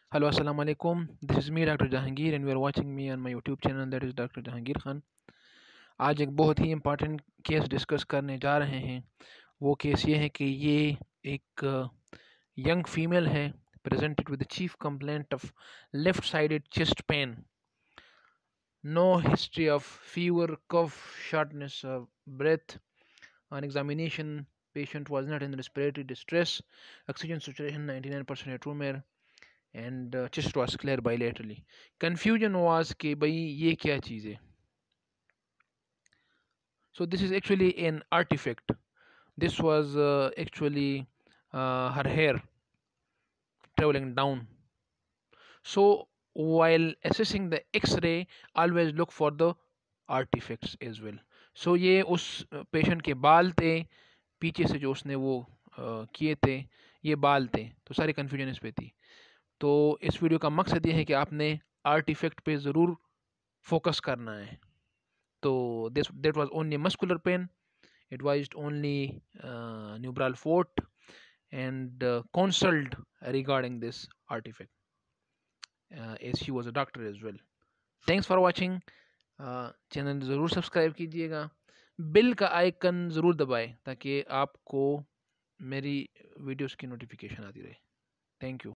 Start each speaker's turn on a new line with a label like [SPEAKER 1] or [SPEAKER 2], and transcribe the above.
[SPEAKER 1] Hello, assalamu alaikum. This is me, Dr. Jahangir, and you are watching me on my YouTube channel, that is Dr. Jahangir Khan. आज एक बहुत ही important case discuss करने जा रहे हैं। वो case ये है कि ये एक यंग फीमेल है, presented with the chief complaint of left-sided chest pain. No history of fever, cough, shortness of breath. On examination, patient was not in respiratory distress. Oxygen saturation 99% atropine. And chest was clear bilaterally. Confusion was कि भाई ये क्या चीज़ है। So this is actually an artifact. This was actually her hair traveling down. So while assessing the X-ray, always look for the artifacts as well. So ये उस patient के बाल थे, पीछे से जो उसने वो किए थे, ये बाल थे, तो सारी कन्फ्यूजन इस पे थी। तो इस वीडियो का मकसद ये है कि आपने आर्टिफैक्ट पे ज़रूर फोकस करना है। तो that was only muscular pain, advised only neural fault and counseled regarding this artifact as she was a doctor as well. Thanks for watching. Channel ज़रूर सब्सक्राइब कीजिएगा, बिल का आइकन ज़रूर दबाएं ताकि आपको मेरी वीडियोस की नोटिफिकेशन आती रहे। Thank you.